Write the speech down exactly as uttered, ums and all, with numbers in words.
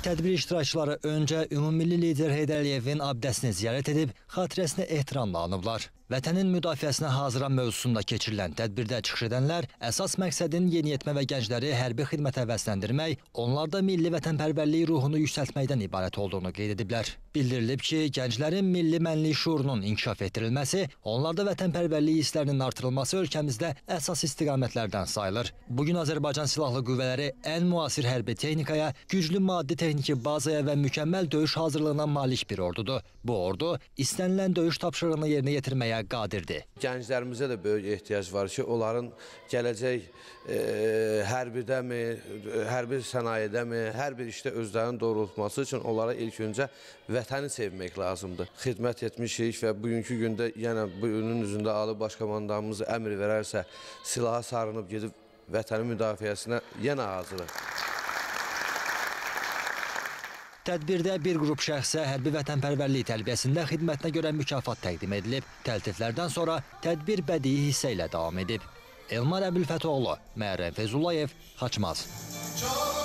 Tədbir iştirakçıları öncə Ümummilli lider Heydər Əliyevin abdəsini ziyarət edib, xatirəsinə ehtiramla anıblar. Vətənin müdafiəsinə hazıran mövzusunda keçirilən tədbirdə çıxış edənlər əsas məqsədin yeniyetmə və gəncləri hərbi xidmətə vəsləndirmək, onlarda milli vətənpərvərlik ruhunu yüksəltməkdən ibarət olduğunu qeyd ediblər. Bildirilib ki, gənclərin milli mənlik şuurunun inkişaf etdirilməsi, onlarda vətənpərvərlik hisslərinin artırılması ölkəmizdə əsas istiqamətlərdən sayılır. Bugün Azərbaycan Silahlı Qüvvələri ən müasir hərbi texnikaya, güclü maddi texniki bazaya və mükəmməl döyüş hazırlığına malik bir ordudur. Bu ordu istənilən döyüş tapşırığını yerinə yetirməyə qadirdir. Gənclərimizə də böyük ehtiyac var ki, onların gələcək e, hərbidəmi, hərbi sənayedəmi, hər bir işdə özlərinin doğrultması üçün onlara ilk öncə vətəni sevmək lazımdır. Xidmət etmişik və bugünkü gündə yenə bugünün üzündə Ali Baş Komandanımız əmr verərsə silaha sarınıb gedib vətənin müdafiəsinə yenə hazırıq. Tədbirdə bir qrup şəxsə hərbi vətənpərvərlik tərbiyəsində xidmətinə görə mükafat təqdim edilib. Təltiflərdən sonra tədbir bədii hissə ilə davam edib. Elmar Əbülfətoğlu, Məhərrəm Feyzullayev, Xaçmaz.